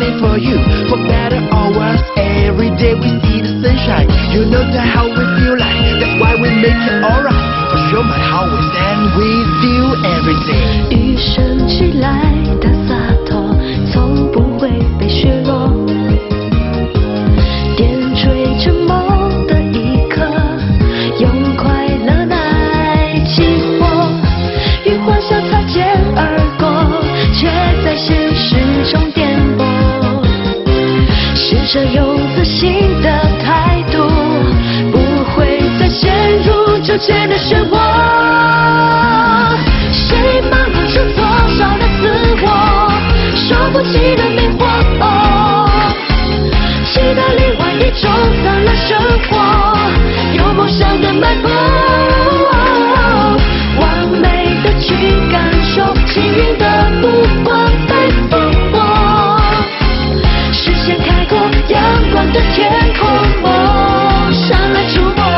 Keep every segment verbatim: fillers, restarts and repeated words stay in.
waiting for you. For better or worse, every day we see the sunshine. You know that how we feel like, that's why we make it alright. For sure, my heart will stand with you every day. 雨升起来的洒脱，从不会被削弱。点缀着梦的一刻，用快乐来起火。与幻想擦肩而过，却在现实中颠簸。试着用自信的态度，不会再陷入纠结的漩涡。谁忙碌出多少的自我，说不清的迷惑。期待里万一种散了生活，有梦想的脉搏。完美的去感受，幸运的目光被俘获。视线开阔，阳光的天空，梦想来触摸。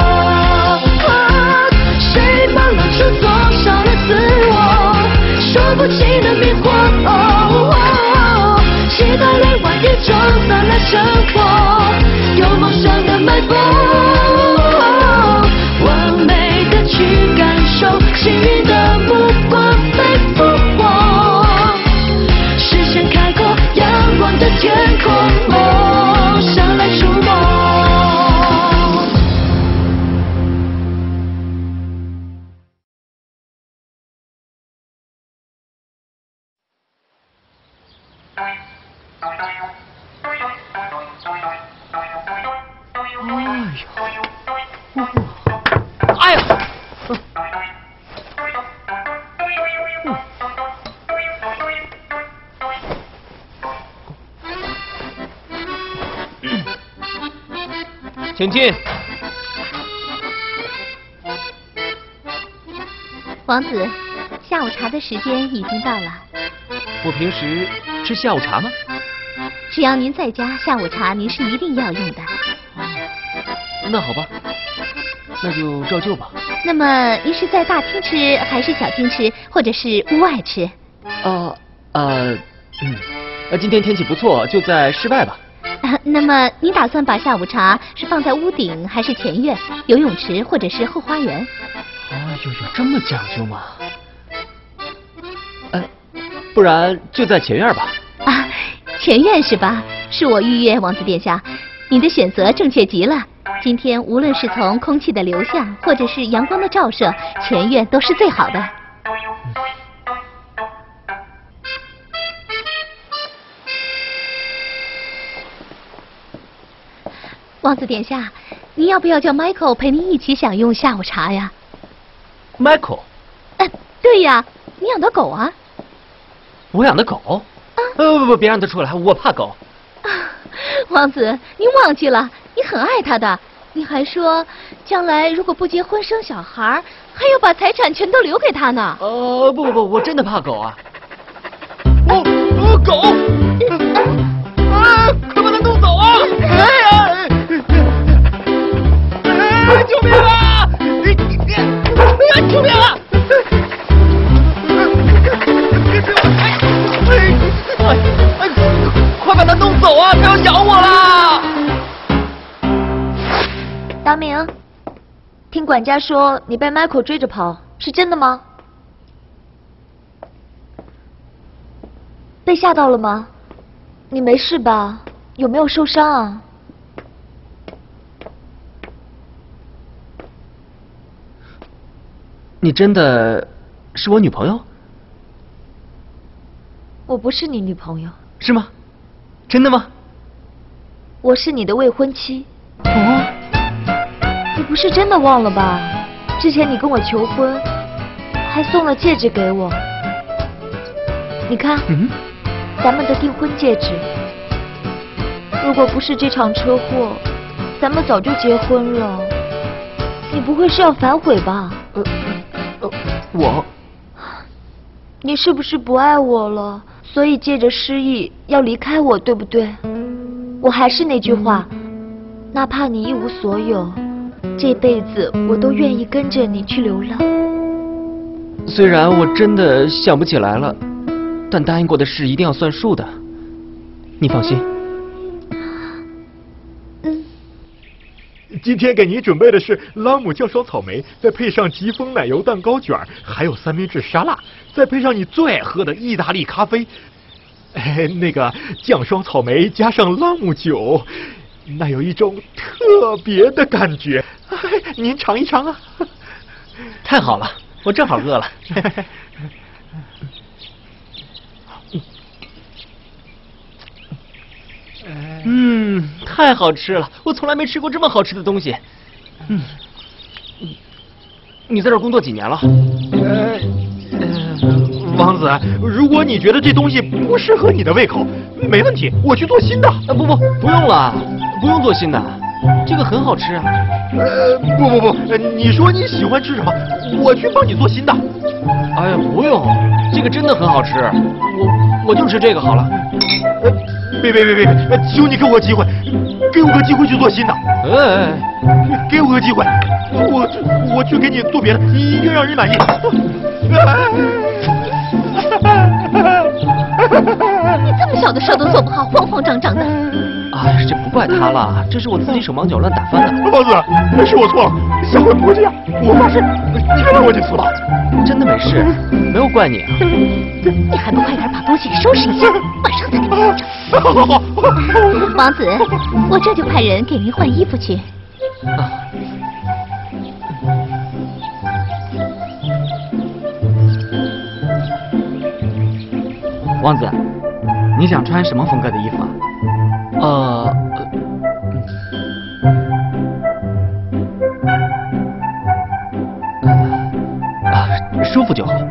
谁忙碌出多少的自我，说不清的迷惑。期待里万一种散了生活，有梦想的脉搏。完美的去感受，幸运的目光被俘获。视线开阔，阳光的天空，梦想来触摸。 哎呀！请进。 王子，下午茶的时间已经到了。 我平时吃下午茶吗？ 只要您在家，下午茶您是一定要用的。 那好吧，那就照旧吧。 那么您是在大厅吃，还是小厅吃，或者是屋外吃？ 啊呃嗯，呃，今天天气不错，就在室外吧。 啊，那么您打算把下午茶是放在屋顶，还是前院、游泳池，或者是后花园？ 哎呦，有这么讲究吗？呃，不然就在前院吧。 啊，前院是吧？是我预约，王子殿下，你的选择正确极了。今天无论是从空气的流向，或者是阳光的照射，前院都是最好的。王子殿下，您要不要叫 Michael 陪您一起享用下午茶呀 ？Michael？ 哎，对呀，你养的狗啊？ 我养的狗？啊？呃不不，别让它出来，我怕狗。 啊，王子，您忘记了，你很爱它的。你还说，将来如果不结婚生小孩，还要把财产全都留给他呢。 呃，不不不，我真的怕狗啊！哦，哦狗！啊，快把它弄走啊！哎呀！哎，救命啊！你你你！哎，救命啊！哎哎哎！快把它弄走啊！不要咬我啦！ 达明，听管家说你被 Michael 追着跑，是真的吗？被吓到了吗？你没事吧？有没有受伤啊？ 你真的是我女朋友？ 我不是你女朋友。 是吗？真的吗？ 我是你的未婚妻。 哦。 你不是真的忘了吧？之前你跟我求婚，还送了戒指给我。你看， 嗯， 咱们的订婚戒指。如果不是这场车祸，咱们早就结婚了。你不会是要反悔吧？ 呃，呃，我， 你是不是不爱我了？所以借着失忆要离开我，对不对？我还是那句话，哪怕你一无所有。这辈子我都愿意跟着你去流浪。 虽然我真的想不起来了，但答应过的事一定要算数的。 你放心。 嗯。 今天给您准备的是朗姆酱烧草莓，再配上疾风奶油蛋糕卷，还有三明治沙拉，再配上你最爱喝的意大利咖啡。哎，那个酱烧草莓加上朗姆酒，那有一种特别的感觉。哎，您尝一尝啊！ 太好了，我正好饿了。嗯，太好吃了！我从来没吃过这么好吃的东西。嗯，你在这儿工作几年了？ 呃，呃王子，如果你觉得这东西不适合你的胃口，没问题，我去做新的。 啊，不不，不用了，不用做新的，这个很好吃啊。 呃，不不不，呃你说你喜欢吃什么，我去帮你做新的。 哎呀，不用，这个真的很好吃，我我就吃这个好了。 呃，别别别别别，求你给我机会，给我个机会去做新的。 哎， 给我个机会，我我去给你做别的，一定让人满意。 你这么小的事都做不好，慌慌张张的。 哎，这不怪他了，这是我自己手忙脚乱打翻的。 王子，是我错了，下回不会这样，我发誓，你原谅我这次吧。 真的没事，没有怪你啊。 你还不快点把东西收拾一下，晚上再给你做着。 好好好。 王子，我这就派人给您换衣服去。 啊。 王子，你想穿什么风格的衣服啊？ 呃，呃啊，舒服就好。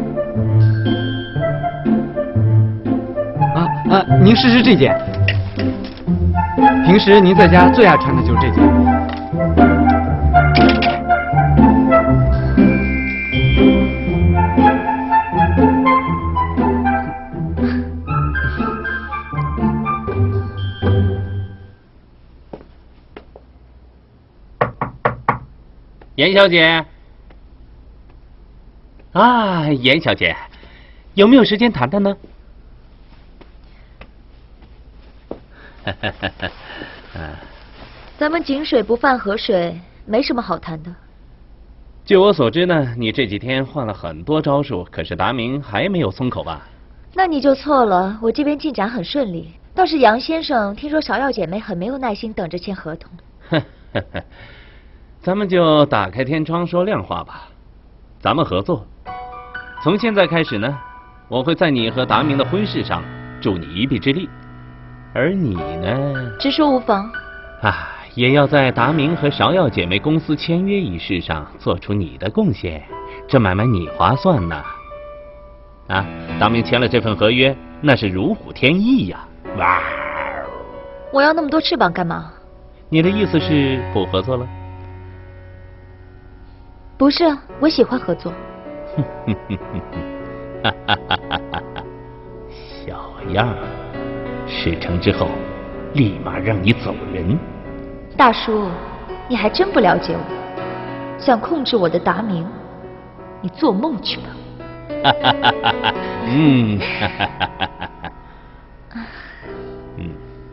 啊啊，您试试这件。平时您在家最爱穿的就是这件。 严小姐，啊，严小姐，有没有时间谈谈呢？ 咱们井水不犯河水，没什么好谈的。 据我所知呢，你这几天换了很多招数，可是达明还没有松口吧？ 那你就错了，我这边进展很顺利。倒是杨先生，听说芍药姐妹很没有耐心等着签合同。 咱们就打开天窗说亮话吧，咱们合作。从现在开始呢，我会在你和达明的婚事上助你一臂之力，而你呢， 直说无妨。 啊，也要在达明和芍药姐妹公司签约一事上做出你的贡献，这买卖你划算呐。啊，达明签了这份合约，那是如虎添翼呀！哇！ 我要那么多翅膀干嘛？ 你的意思是不合作了？ 不是，我喜欢合作。 小样儿，事成之后，立马让你走人。 大叔，你还真不了解我。想控制我的达明，你做梦去吧。 嗯，嗯。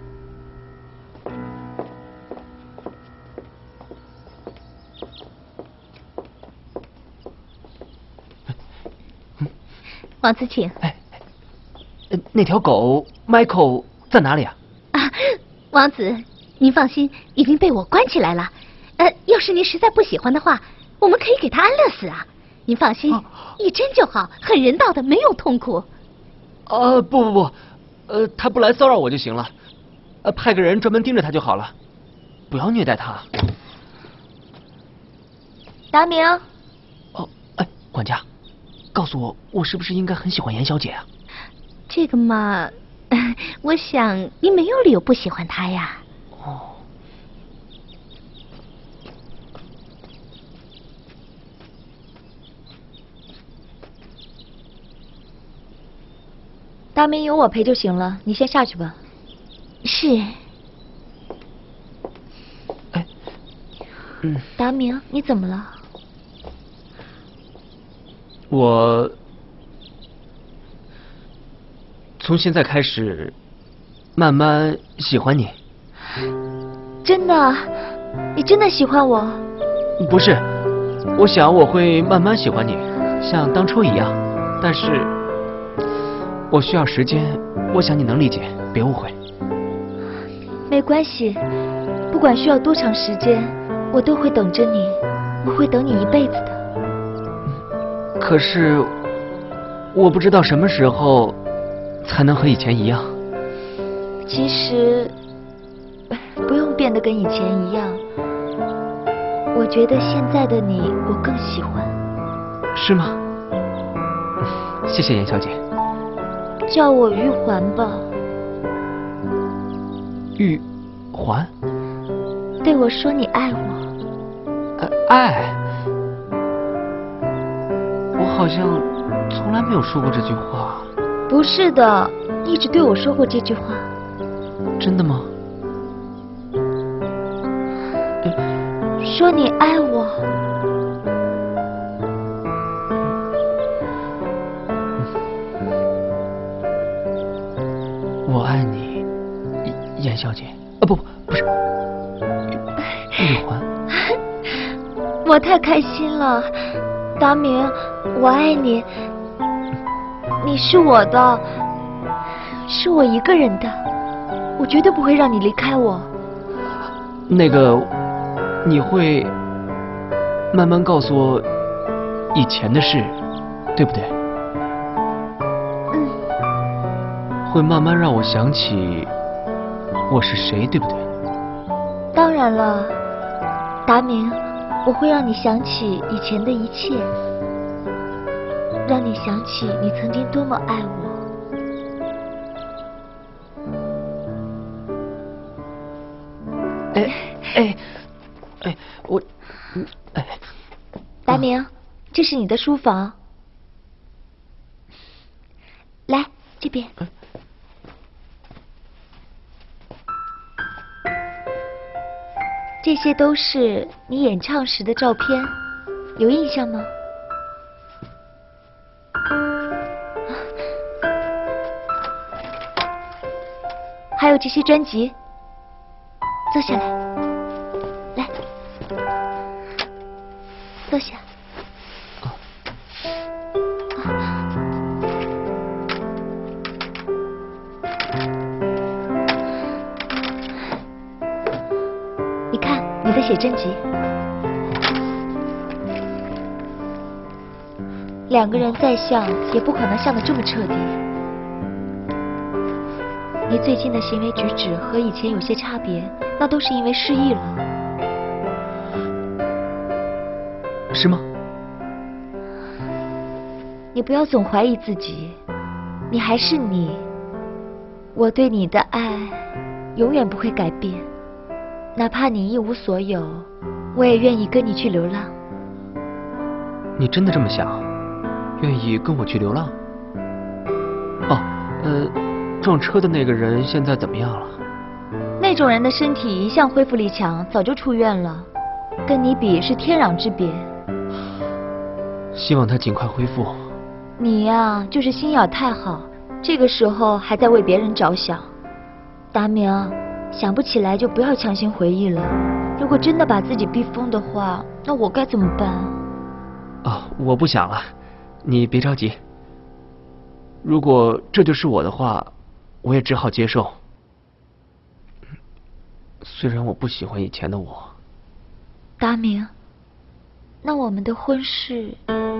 王子，请。 哎，呃那条狗 Michael 在哪里啊？ 啊，王子，您放心，已经被我关起来了。呃，要是您实在不喜欢的话，我们可以给他安乐死啊。您放心，啊、一针就好，很人道的，没有痛苦。 呃，不不不，呃，他不来骚扰我就行了，呃，派个人专门盯着他就好了，不要虐待他。 达明。 哦，哎，管家。告诉我，我是不是应该很喜欢严小姐啊？ 这个嘛，我想你没有理由不喜欢她呀。 哦。 达明有我陪就行了，你先下去吧。 是。 哎，嗯。 达明，你怎么了？ 我从现在开始慢慢喜欢你。 真的？你真的喜欢我？ 不是，我想我会慢慢喜欢你，像当初一样。但是，我需要时间，我想你能理解，别误会。 没关系，不管需要多长时间，我都会等着你，我会等你一辈子的。 可是，我不知道什么时候才能和以前一样。 其实，不用变得跟以前一样。我觉得现在的你，我更喜欢。 是吗？谢谢严小姐。 叫我玉环吧。 玉环？ 对我说你爱我。 呃，爱？我好像从来没有说过这句话。 不是的，一直对我说过这句话。 真的吗？ 说你爱我。 我爱你，严小姐。啊，不，不是，玉环。 我太开心了，达明，我爱你，你是我的，是我一个人的，我绝对不会让你离开我。 那个，你会慢慢告诉我以前的事，对不对？ 嗯。 会慢慢让我想起我是谁，对不对？ 当然了，达明，我会让你想起以前的一切，让你想起你曾经多么爱我。 哎哎哎，我，哎， 达明，这是你的书房，来这边。这些都是你演唱时的照片，有印象吗？还有这些专辑，坐下来，来，坐下。你看你的写真集，两个人再像，也不可能像得这么彻底。你最近的行为举止和以前有些差别，那都是因为失忆了。 是吗？ 你不要总怀疑自己，你还是你，我对你的爱永远不会改变，哪怕你一无所有，我也愿意跟你去流浪。 你真的这么想？愿意跟我去流浪？哦，呃，撞车的那个人现在怎么样了？ 那种人的身体一向恢复力强，早就出院了，跟你比是天壤之别。 希望他尽快恢复。 你呀，就是心眼太好，这个时候还在为别人着想。达明，想不起来就不要强行回忆了。如果真的把自己逼疯的话，那我该怎么办？ 啊，我不想了，你别着急。如果这就是我的话，我也只好接受。虽然我不喜欢以前的我。 达明，那我们的婚事……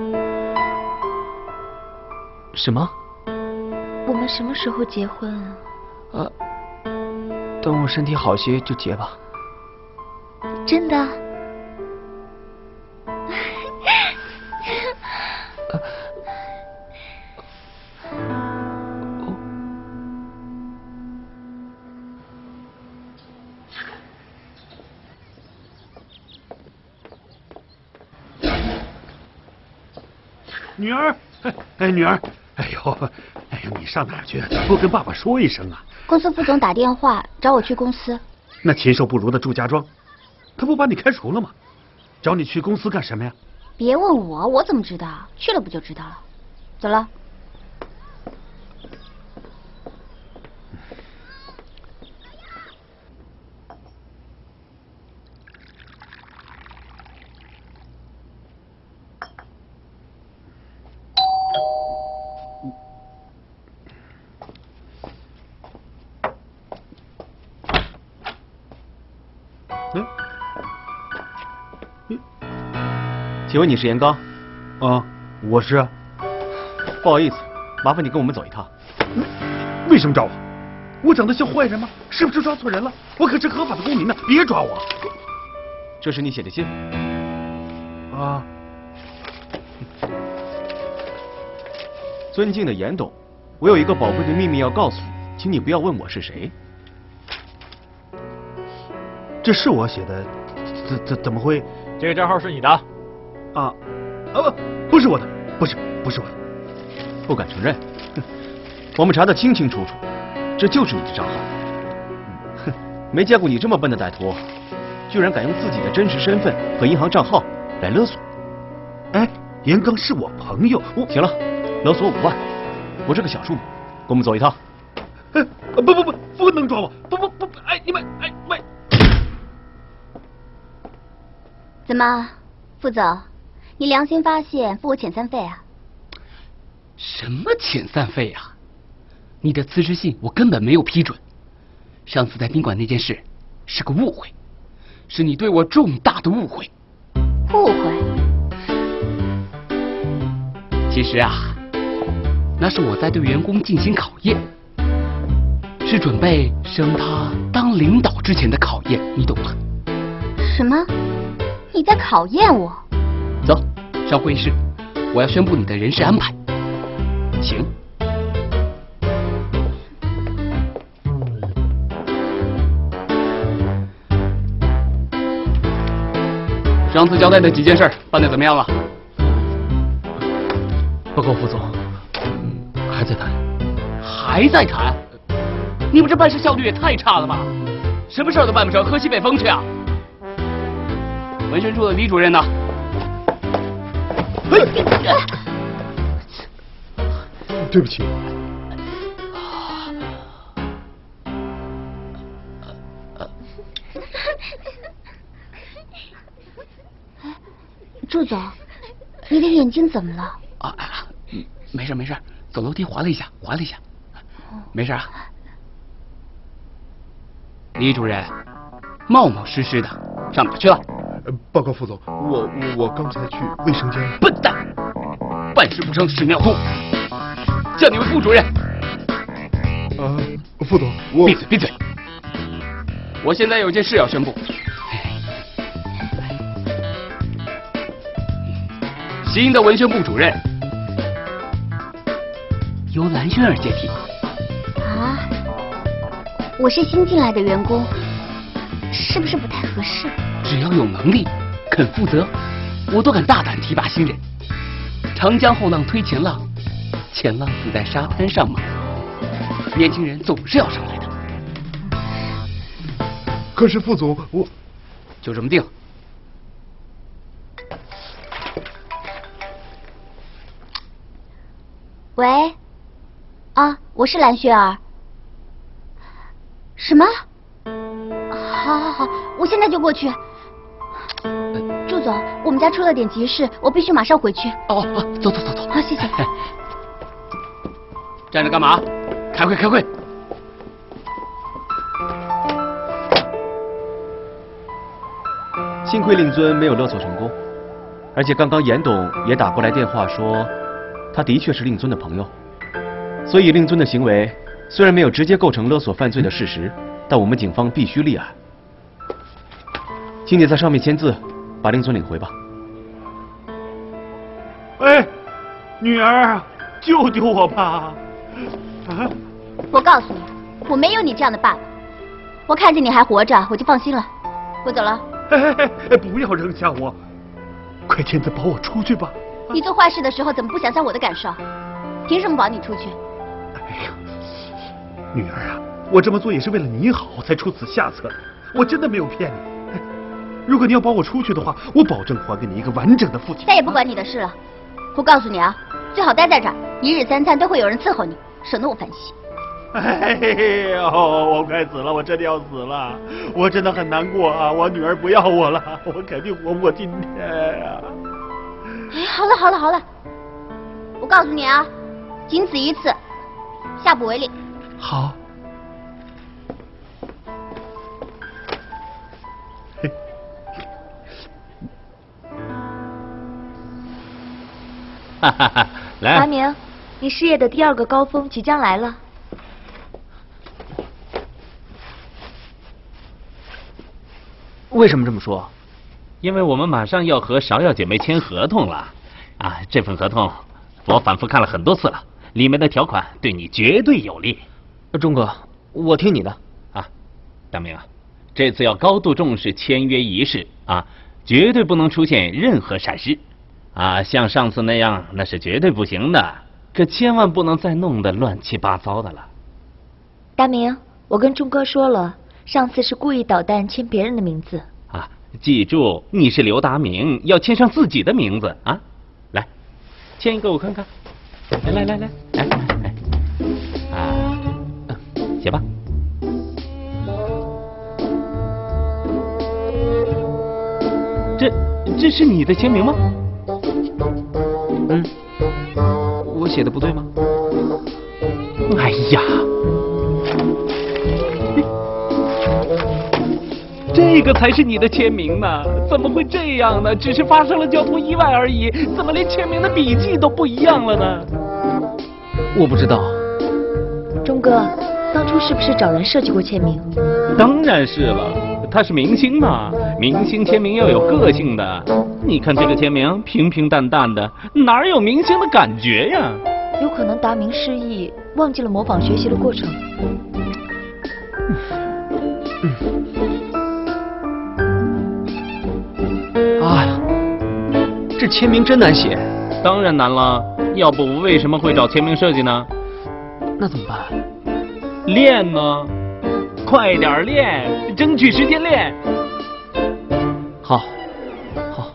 什么？ 我们什么时候结婚啊？ 呃，等我身体好些就结吧。 真的？ 女儿，哎，女儿，哎呦，哎呦，你上哪儿去？不跟爸爸说一声啊？ 公司副总打电话找我去公司。 那禽兽不如的祝家庄，他不把你开除了吗？找你去公司干什么呀？ 别问我，我怎么知道？去了不就知道了。走了。 请问你是严刚？ 啊，我是。 不好意思，麻烦你跟我们走一趟。 为什么抓我？我长得像坏人吗？是不是抓错人了？我可是合法的公民呢，别抓我。 这是你写的信。 啊。 尊敬的严董，我有一个宝贵的秘密要告诉你，请你不要问我是谁。 这是我写的，怎怎怎么会？ 这个账号是你的？ 啊啊不，不是我的，不是不是我的。 不敢承认？我们查得清清楚楚，这就是你的账号。哼，没见过你这么笨的歹徒，居然敢用自己的真实身份和银行账号来勒索。 哎，严刚是我朋友，我行了，勒索五万，不是个小数目，跟我们走一趟。 哎，不不不，不能抓我！不不不，哎，你们，哎喂！ 怎么，副总，你良心发现付我遣散费啊？ 什么遣散费啊？你的辞职信我根本没有批准。上次在宾馆那件事是个误会，是你对我重大的误会。 误会？ 其实啊，那是我在对员工进行考验，是准备升他当领导之前的考验，你懂吗？ 什么？你在考验我？ 走，上会议室，我要宣布你的人事安排。请。上次交代的几件事办得怎么样了？ 报告副总，还在谈。 还在谈？你们这办事效率也太差了吧！什么事儿都办不成，喝西北风去啊！文宣处的李主任呢？ 对不起。 祝总，你的眼睛怎么了？ 啊啊，没事没事，走楼梯滑了一下，滑了一下，没事啊。李主任，冒冒失失的，上哪去了？ 报告副总，我我我刚才去卫生间。 笨蛋，办事不成屎尿兔，叫你为副主任。 啊，副总，我闭嘴闭嘴！我现在有件事要宣布。新的文宣部主任由蓝轩儿接替。 啊，我是新进来的员工，是不是不太合适？ 只要有能力、肯负责，我都敢大胆提拔新人。长江后浪推前浪，前浪死在沙滩上嘛。年轻人总是要上来的。 可是副总，我就这么定。 喂，啊，我是蓝雪儿。什么？好，好，好，我现在就过去。祝总，我们家出了点急事，我必须马上回去。 哦哦，走走走走。 好，谢谢。 站着干嘛？开会，开会。 幸亏令尊没有勒索成功，而且刚刚严董也打过来电话说，他的确是令尊的朋友，所以令尊的行为虽然没有直接构成勒索犯罪的事实，但我们警方必须立案。请你在上面签字，把令尊领回吧。 哎，女儿，救救我吧！啊！ 我告诉你，我没有你这样的爸爸。我看见你还活着，我就放心了。我走了。 哎哎哎！不要扔下我，快签字保我出去吧。 你做坏事的时候怎么不想想我的感受？凭什么保你出去？ 哎呀，女儿啊，我这么做也是为了你好，才出此下策。我真的没有骗你。如果你要保我出去的话，我保证还给你一个完整的父亲。 再也不管你的事了。我告诉你啊，最好待在这儿，一日三餐都会有人伺候你，省得我烦心。 哎呦，我快死了，我真的要死了，我真的很难过啊！我女儿不要我了，我肯定活不过今天呀、啊。 哎，好了好了好了，我告诉你啊，仅此一次，下不为例。 好。 哈哈哈！来， 达明，你事业的第二个高峰即将来了。 为什么这么说？ 因为我们马上要和芍药姐妹签合同了。啊，这份合同我反复看了很多次了，里面的条款对你绝对有利。 钟哥，我听你的。 啊，大明啊，这次要高度重视签约仪式啊，绝对不能出现任何闪失。啊，像上次那样，那是绝对不行的。可千万不能再弄得乱七八糟的了。 大明，我跟钟哥说了，上次是故意捣蛋签别人的名字。 啊，记住，你是刘达明，要签上自己的名字啊！来，签一个我看看。来来来来，来来，啊，写吧。这这是你的签名吗？ 嗯，我写的不对吗？ 哎呀，这个才是你的签名呢！怎么会这样呢？只是发生了交通意外而已，怎么连签名的笔迹都不一样了呢？ 我不知道。 钟哥，当初是不是找人设计过签名？ 当然是了，他是明星嘛，明星签名要有个性的。你看这个签名平平淡淡的，哪有明星的感觉呀？ 有可能达明失忆，忘记了模仿学习的过程。 哎呀，这签名真难写。 当然难了，要不我为什么会找签名设计呢？ 那怎么办？ 练呢，快点练，争取时间练。 好，好。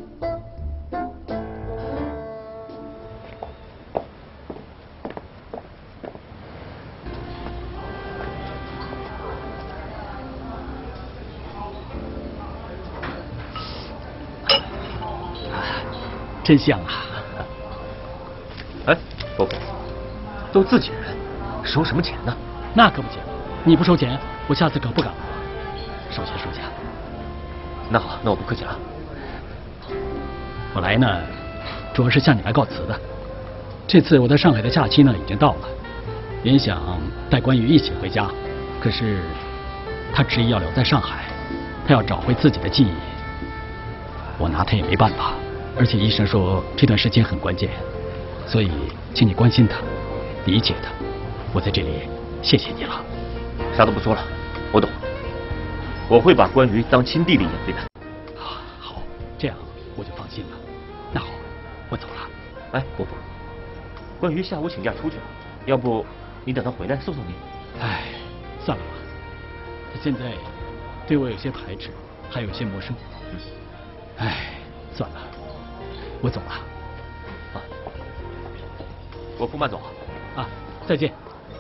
真香啊！ 哎，伯父，都自己人，收什么钱呢？ 那可不行，你不收钱，我下次可不敢了。收下，收下。 那好，那我不客气了。 我来呢，主要是向你来告辞的。这次我在上海的假期呢已经到了，原想带关羽一起回家，可是他执意要留在上海，他要找回自己的记忆。我拿他也没办法。而且医生说这段时间很关键，所以请你关心他，理解他。我在这里谢谢你了。 啥都不说了，我懂。我会把关羽当亲弟弟养对待。 好，这样我就放心了。那好，我走了。 哎，伯父，关羽下午请假出去了，要不你等他回来送送你？ 哎，算了吧。他现在对我有些排斥，还有些陌生。嗯。哎，算了。我走了， 啊，伯父慢走啊！再见。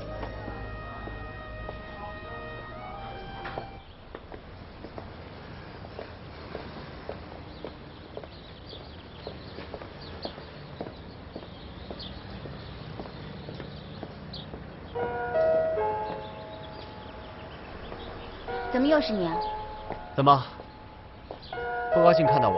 怎么又是你啊？ 怎么，不高兴看到我？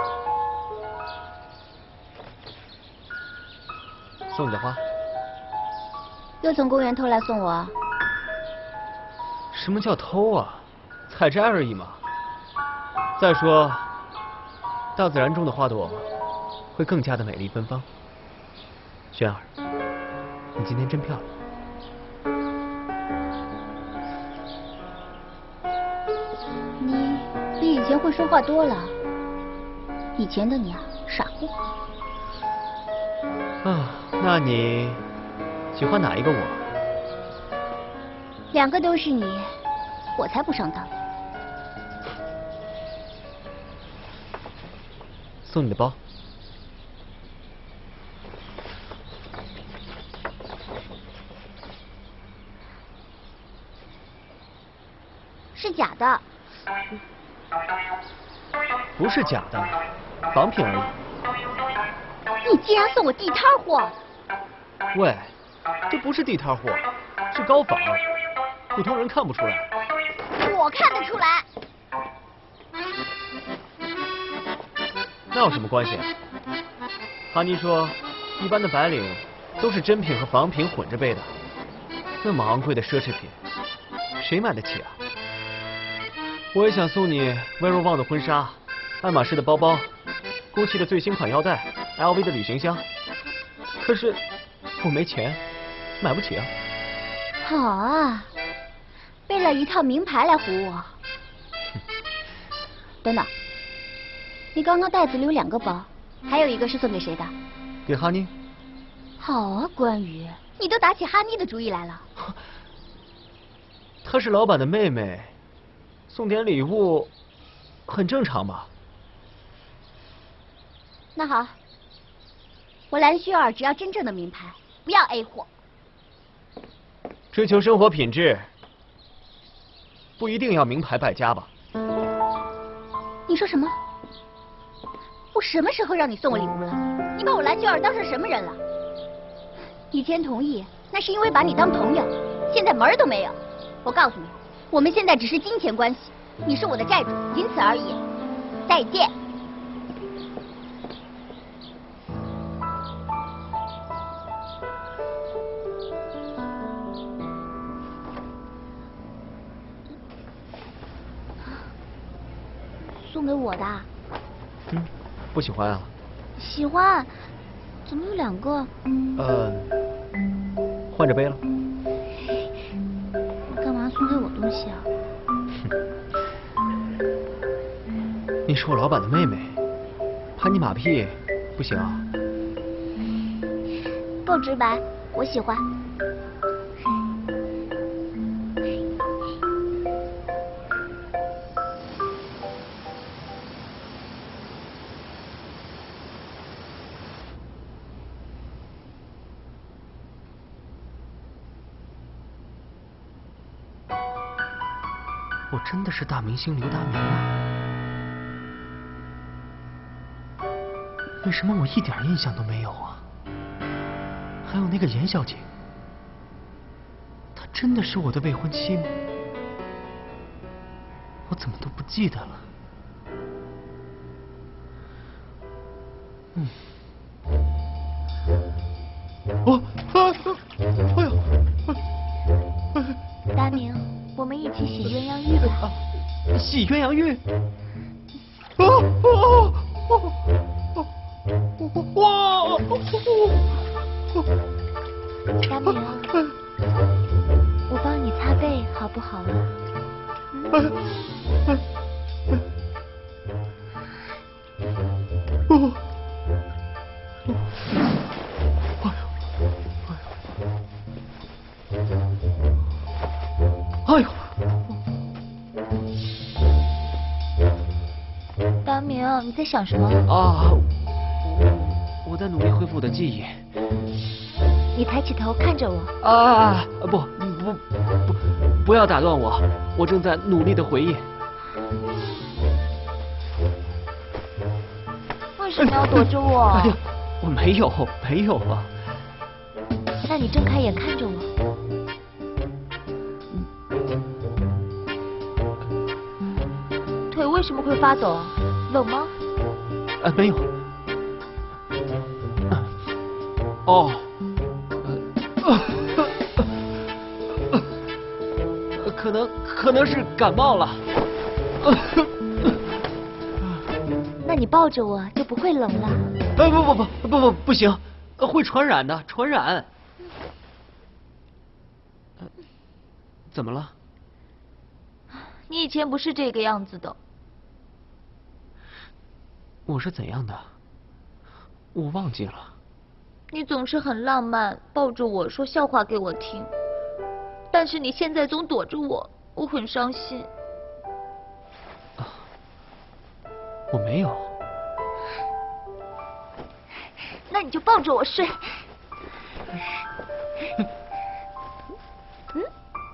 送你的花， 又从公园偷来送我啊？ 什么叫偷啊？采摘而已嘛。再说，大自然中的花朵会更加的美丽芬芳。轩儿，你今天真漂亮。 你比以前会说话多了。以前的你啊，傻货。 啊，那你喜欢哪一个我？ 两个都是你，我才不上当。 送你的包。 是假的。 不是假的，仿品而已。 你竟然送我地摊货！ 喂，这不是地摊货，是高仿，普通人看不出来。 我看得出来。 那有什么关系？哈尼说一般的白领都是真品和仿品混着背的，那么昂贵的奢侈品，谁买得起啊？我也想送你 Vero Wang 的婚纱，爱马仕的包包，GUCCI 的最新款腰带 ，L V 的旅行箱，可是我没钱，买不起啊。 好啊，为了一套名牌来唬我。等等，你刚刚袋子里有两个包，还有一个是送给谁的？ 给哈尼。 好啊，关羽，你都打起哈尼的主意来了。 她是老板的妹妹，送点礼物很正常吧？ 那好，我蓝薰儿只要真正的名牌，不要 A 货。 追求生活品质，不一定要名牌败家吧？ 你说什么？我什么时候让你送我礼物了？你把我蓝薰儿当成什么人了？以前同意，那是因为把你当朋友，现在门儿都没有。我告诉你，我们现在只是金钱关系，你是我的债主，仅此而已。再见。送给我的。 嗯，不喜欢啊？ 喜欢。怎么有两个？ 呃，换着背了。 你干嘛送给我东西啊？ 你是我老板的妹妹，拍你马屁不行啊？ 够直白，我喜欢。 我真的是大明星刘大明吗？为什么我一点印象都没有啊？还有那个严小姐，她真的是我的未婚妻吗？我怎么都不记得了？嗯。哦啊啊！哎呦！ 大明，我们一起洗鸳鸯浴吧。 洗鸳鸯浴？ 啊啊啊！哇！ 大明，我帮你擦背好不好啊？ 嗯哦。哎呦！ 大明，你在想什么？ 啊，我在努力恢复我的记忆。 你抬起头看着我。 啊，不不不，不要打断我，我正在努力的回忆。 为什么要躲着我？ 哎呀，我没有，没有啊。 那你睁开眼看着我。腿为什么会发抖？冷吗？ 啊，没有。哦。可能可能是感冒了。 那你抱着我就不会冷了。 哎，不不不不不不行，会传染的，传染。怎么了？ 你以前不是这个样子的。 我是怎样的？我忘记了。 你总是很浪漫，抱着我说笑话给我听。但是你现在总躲着我，我很伤心。 啊，我没有。 那你就抱着我睡。嗯，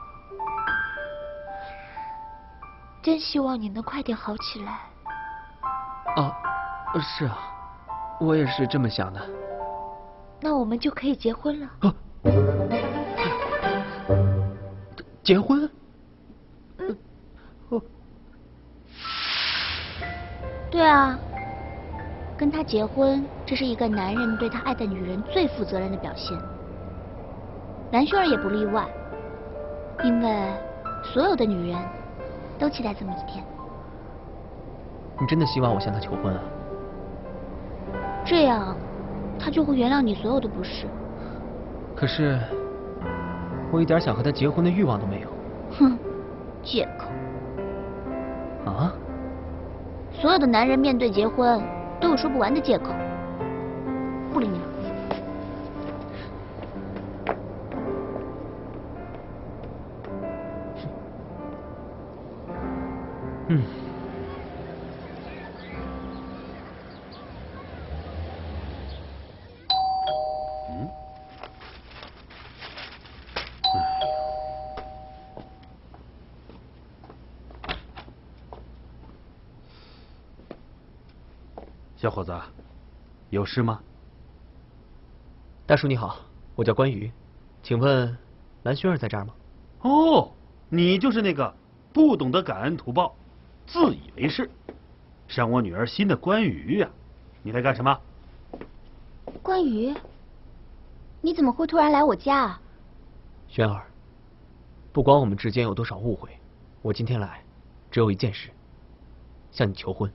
真希望你能快点好起来。 啊，是啊，我也是这么想的。 那我们就可以结婚了。 啊结婚？ 嗯。哦。对啊， 跟他结婚，这是一个男人对他爱的女人最负责任的表现。蓝轩儿也不例外，因为所有的女人都期待这么一天。 你真的希望我向他求婚啊？ 这样，他就会原谅你所有的不是。 可是，我一点想和他结婚的欲望都没有。 哼，借口。 啊？ 所有的男人面对结婚都有说不完的借口。不理你了。 嗯。 嗯。小伙子，有事吗？ 大叔你好，我叫关羽，请问蓝轩儿在这儿吗？ 哦，你就是那个不懂得感恩图报、自以为是、伤我女儿心的关羽呀、啊！你来干什么？ 关羽，你怎么会突然来我家啊？ 轩儿，不管我们之间有多少误会，我今天来只有一件事，向你求婚。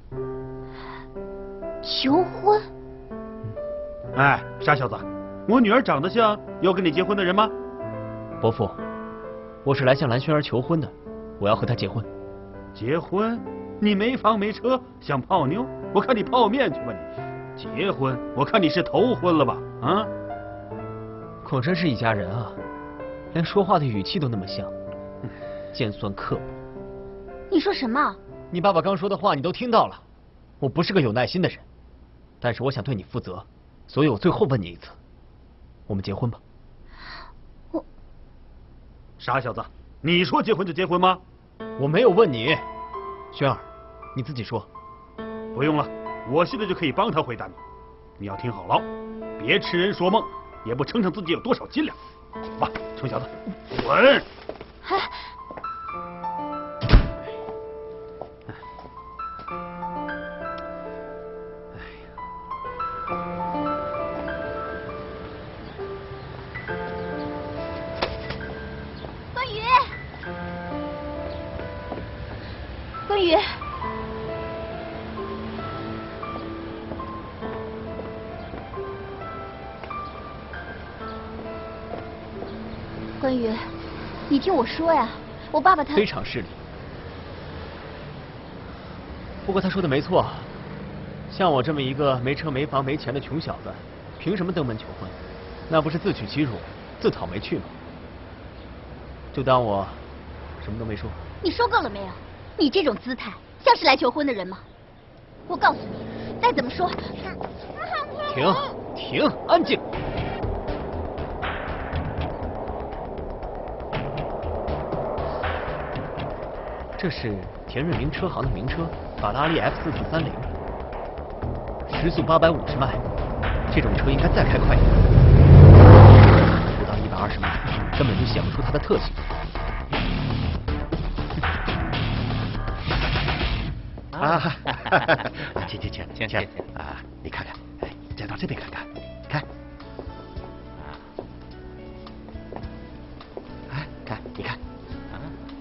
求婚？ 哎，傻小子，我女儿长得像要跟你结婚的人吗？ 伯父，我是来向蓝轩儿求婚的，我要和她结婚。 结婚？你没房没车，想泡妞？我看你泡面去吧你。结婚？我看你是头婚了吧？啊？ 果真是一家人啊，连说话的语气都那么像，尖酸刻薄。 你说什么？ 你爸爸刚说的话你都听到了。我不是个有耐心的人，但是我想对你负责，所以我最后问你一次，我们结婚吧。 我傻小子，你说结婚就结婚吗？ 我没有问你，轩儿，你自己说。 不用了，我现在就可以帮他回答你。你要听好了，别痴人说梦，也不称称自己有多少斤两。走吧，臭小子，滚！ 关羽，关羽，你听我说呀，我爸爸他非常势利。不过他说的没错，像我这么一个没车没房没钱的穷小子，凭什么登门求婚？那不是自取其辱，自讨没趣吗？就当我什么都没说。 你说够了没有？你这种姿态像是来求婚的人吗？我告诉你，再怎么说， 停停，安静。这是田瑞明车行的名车，法拉利 F 四四三零，时速八百五十迈，这种车应该再开快一点，不到一百二十迈，根本就显不出它的特性。 啊，请请请请请啊！你看看，哎，再到这边看看，看，哎，看，你看， 啊，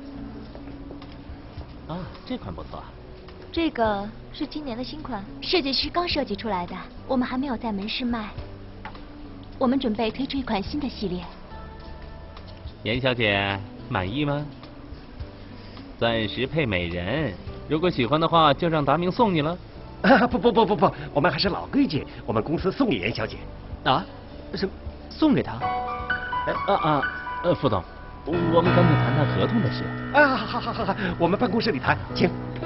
啊，这款不错。 这个是今年的新款， 设计师刚设计出来的，我们还没有在门市卖。我们准备推出一款新的系列。 严小姐满意吗？钻石配美人。如果喜欢的话，就让达明送你了。 啊，不不不不不，我们还是老规矩，我们公司送给严小姐。 啊？什么？送给她？ 啊啊，呃，副总，我们干脆谈谈合同的事。 啊，好好好好，我们办公室里谈，请。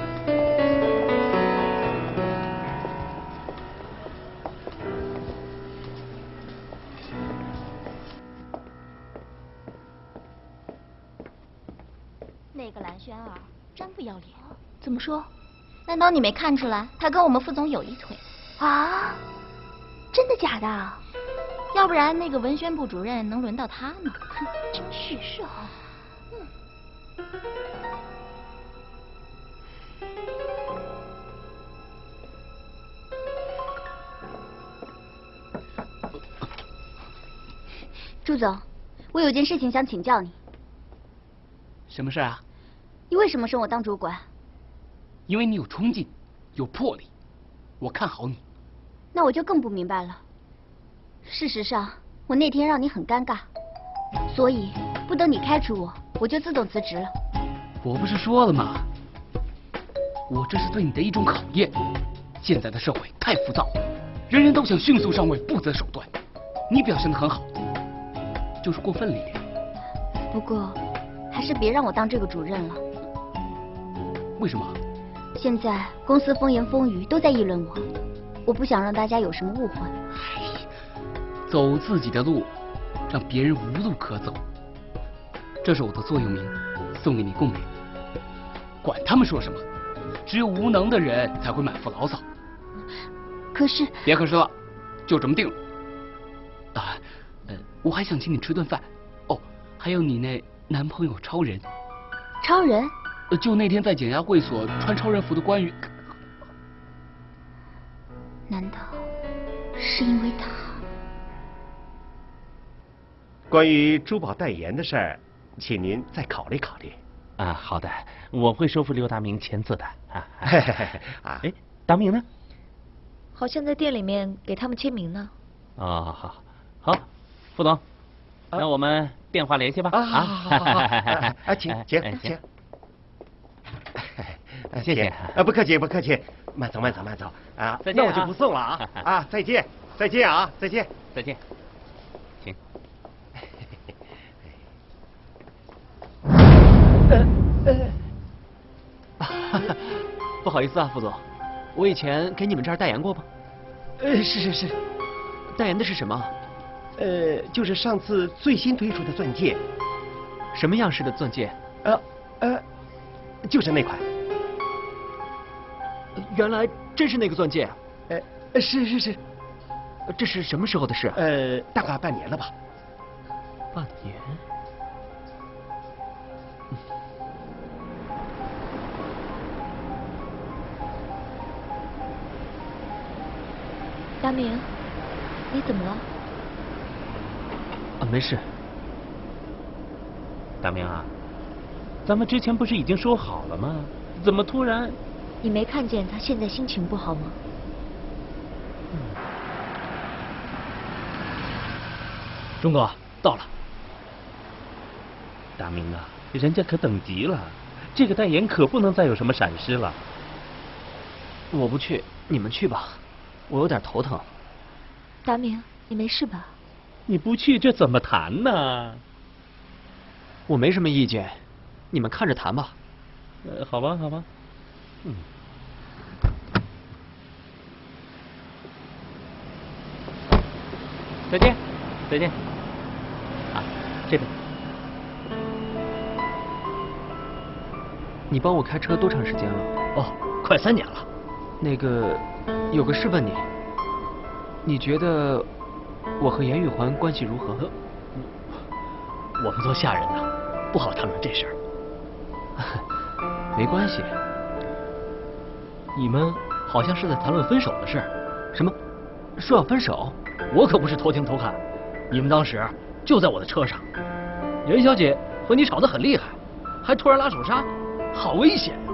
那个蓝轩儿真不要脸。怎么说？难道你没看出来他跟我们副总有一腿啊？真的假的？要不然那个文宣部主任能轮到他吗？哼，真是是啊。嗯。 朱总，我有件事情想请教你。 什么事啊？ 你为什么升我当主管？ 因为你有冲劲，有魄力，我看好你。 那我就更不明白了。事实上，我那天让你很尴尬，所以不等你开除我，我就自动辞职了。 我不是说了吗？我这是对你的一种考验。现在的社会太浮躁，人人都想迅速上位，不择手段。你表现得很好，就是过分了一点。 不过，还是别让我当这个主任了。 为什么？ 现在公司风言风语都在议论我，我不想让大家有什么误会。 走自己的路，让别人无路可走。这是我的座右铭，送给你共勉。管他们说什么，只有无能的人才会满腹牢骚。 可是， 别可是了，就这么定了。啊，呃，我还想请你吃顿饭。哦，还有你那男朋友超人。 超人？ 呃，就那天在检押会所穿超人服的关羽。 难道是因为他？ 关于珠宝代言的事儿，请您再考虑考虑。 啊，好的，我会说服刘大明签字的。啊， 啊， 哎，大明呢？ 好像在店里面给他们签名呢。 哦，好，好，副总，那我们电话联系吧。 啊，好好好，啊，请请请， 谢谢。 啊，不客气不客气，慢走慢走慢走啊。 再见。 那我就不送了啊啊，再见再见啊再见再见，请。 不好意思啊，副总，我以前给你们这儿代言过吗？ 呃，是是是。 代言的是什么？ 呃，就是上次最新推出的钻戒。 什么样式的钻戒？ 呃呃，就是那款。 原来真是那个钻戒。 呃，是是是。 这是什么时候的事？ 呃，大概半年了吧。 半年。 大明，你怎么了？ 啊，没事。 大明啊，咱们之前不是已经说好了吗？怎么突然？ 你没看见他现在心情不好吗？ 嗯。钟哥到了。 大明啊，人家可等急了，这个代言可不能再有什么闪失了。 我不去，你们去吧。我有点头疼。 大明，你没事吧？ 你不去，这怎么谈呢？ 我没什么意见，你们看着谈吧。 呃，好吧，好吧。嗯。再见，再见。啊，这边。 你帮我开车多长时间了？ 哦，快三年了。 那个，有个事问你，你觉得我和严玉环关系如何？ 我们做下人的，不好谈论这事儿。 没关系。 你们好像是在谈论分手的事儿。 什么？说要分手？ 我可不是偷听偷看。你们当时就在我的车上，严小姐和你吵得很厉害，还突然拉手刹，好危险呀！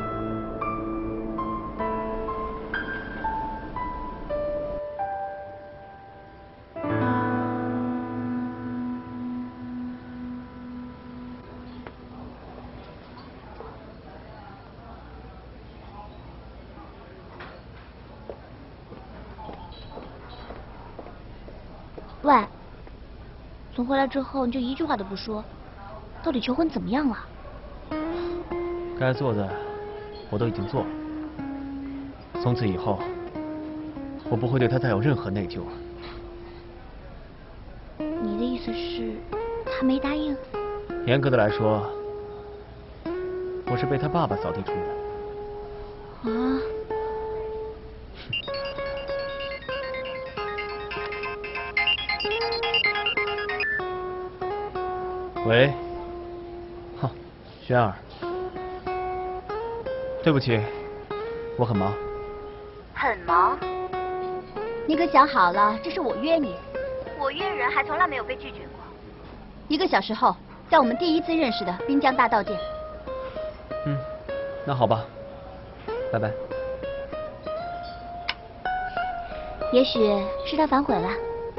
喂，从回来之后你就一句话都不说，到底求婚怎么样了？ 该做的我都已经做了，从此以后我不会对他再有任何内疚了。 你的意思是，他没答应？ 严格的来说，我是被他爸爸扫地出门。 啊？ 喂，哈，轩儿，对不起，我很忙。 很忙？你可想好了，这是我约你，我约人还从来没有被拒绝过。 一个小时后，在我们第一次认识的滨江大道见。 嗯，那好吧，拜拜。 也许是他反悔了。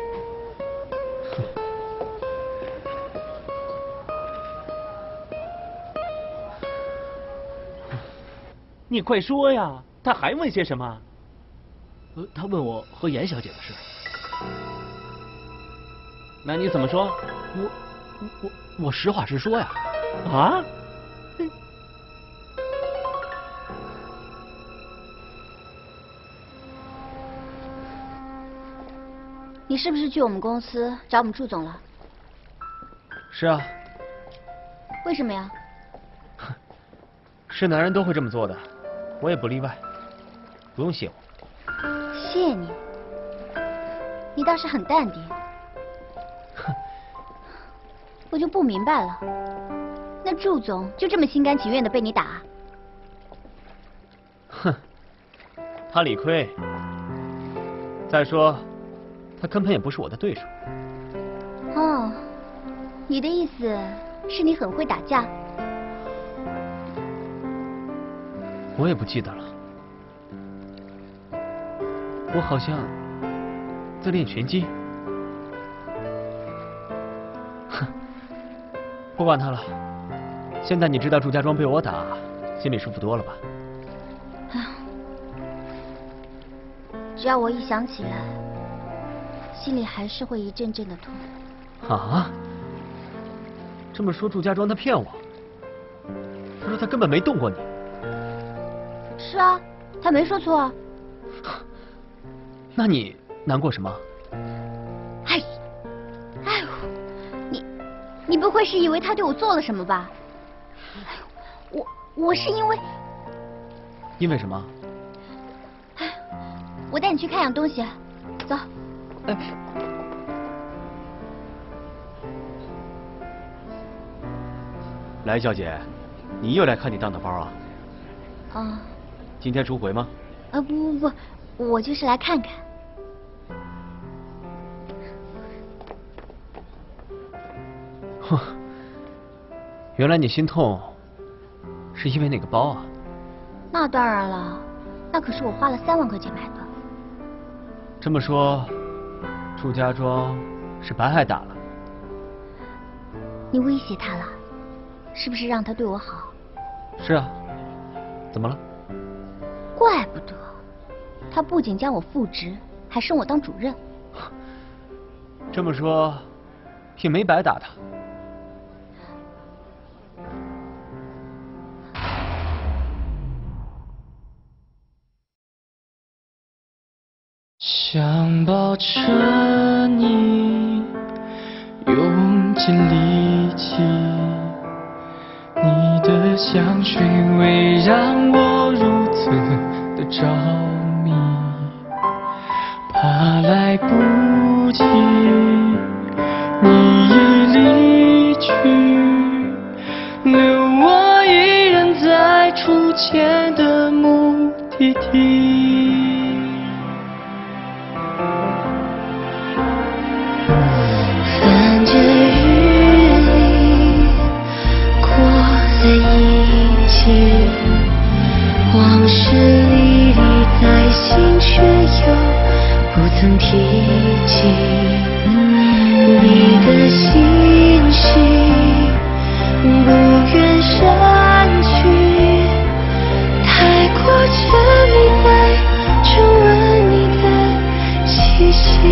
你快说呀，他还问些什么？ 呃，他问我和严小姐的事。 那你怎么说？ 我我我实话实说呀。 啊？ 你是不是去我们公司找我们祝总了？ 是啊。 为什么呀？ 是男人都会这么做的，我也不例外。不用谢我。 谢你？你倒是很淡定。我就不明白了，那祝总就这么心甘情愿的被你打？ 哼，他理亏。再说。他根本也不是我的对手。 哦，你的意思是你很会打架？ 我也不记得了，我好像在练拳击。哼，不管他了。现在你知道祝家庄被我打，心里舒服多了吧？ 只要我一想起来。心里还是会一阵阵的痛。 啊！这么说，祝家庄他骗我。他说他根本没动过你。 是啊，他没说错啊。 那你难过什么？ 哎，哎呦，你你不会是以为他对我做了什么吧？哎呦，我我是因为…… 因为什么？ 哎，我带你去看样东西，走。哎， 来，小姐，你又来看你当的包啊？ 啊。 今天出轨吗？ 啊不不不，我就是来看看。 哼，原来你心痛是因为那个包啊？ 那当然了，那可是我花了三万块钱买的。 这么说。祝家庄是白挨打了。 你威胁他了，是不是让他对我好？ 是啊，怎么了？ 怪不得，他不仅将我复职，还升我当主任。 这么说，也没白打他。 想抱着你，用尽力气，你的香水味让我如此的着迷，怕来不及，你已离去，留我一人在出钱的目的地。往事历历在心，却又不曾提起。你的信息不愿删去，太过沉迷在重温你的气息。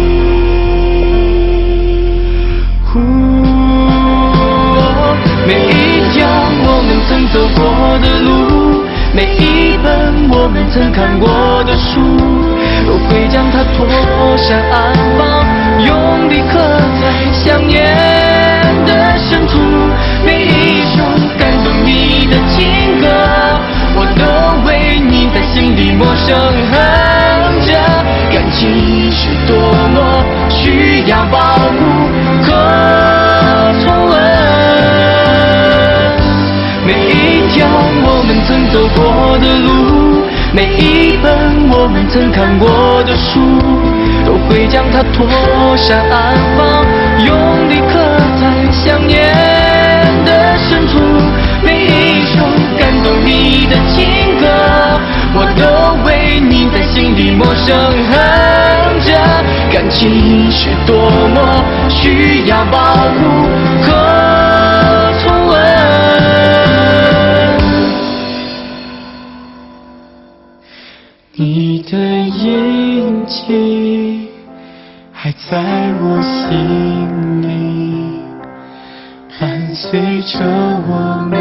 每一条我们曾走过的路，每一本我们曾看过的书，都会将它脱下安放，用力刻在想念的深处。每一首感动你的情歌，我都为你在心里默声哼着。感情是多么需要保护和重温。每一条我们曾走过的路，每一本我们曾看过的书，都会将它脱下安放，用力刻在想念的深处，每一首感动你的情歌，我都为你在心里默声哼着。感情是多么需要保护和重温。你的印记还在我心里，伴随着我